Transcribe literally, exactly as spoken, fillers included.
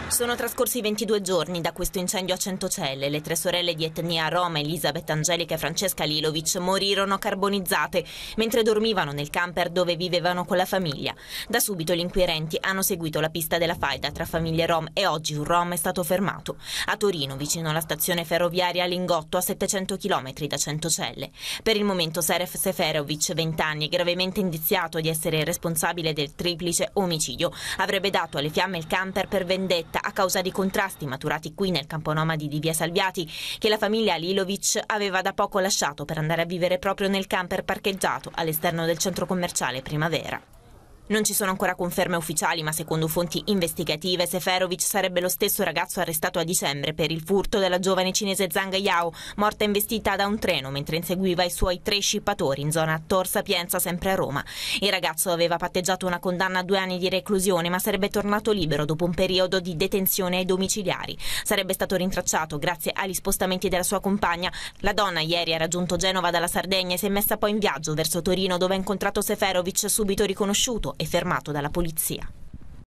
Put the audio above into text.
Sono trascorsi ventidue giorni da questo incendio a Centocelle. Le tre sorelle di etnia rom, Elisabeth, Angelica e Francesca Lilovic, morirono carbonizzate mentre dormivano nel camper dove vivevano con la famiglia. Da subito gli inquirenti hanno seguito la pista della faida tra famiglie rom e oggi un rom è stato fermato. A Torino, vicino alla stazione ferroviaria Lingotto, a settecento chilometri da Centocelle. Per il momento Seref Seferovic, venti anni, gravemente indiziato di essere responsabile del triplice omicidio. Avrebbe dato alle fiamme il camper per vendetta a causa di contrasti maturati qui nel campo nomadi di Via Salviati, che la famiglia Lilovic aveva da poco lasciato per andare a vivere proprio nel camper parcheggiato all'esterno del centro commerciale Primavera. Non ci sono ancora conferme ufficiali, ma secondo fonti investigative Seferovic sarebbe lo stesso ragazzo arrestato a dicembre per il furto della giovane cinese Zhang Yao, morta investita da un treno mentre inseguiva i suoi tre scippatori in zona Tor Sapienza, sempre a Roma. Il ragazzo aveva patteggiato una condanna a due anni di reclusione, ma sarebbe tornato libero dopo un periodo di detenzione ai domiciliari. Sarebbe stato rintracciato grazie agli spostamenti della sua compagna. La donna ieri ha raggiunto Genova dalla Sardegna e si è messa poi in viaggio verso Torino, dove ha incontrato Seferovic, subito riconosciuto e fermato dalla polizia.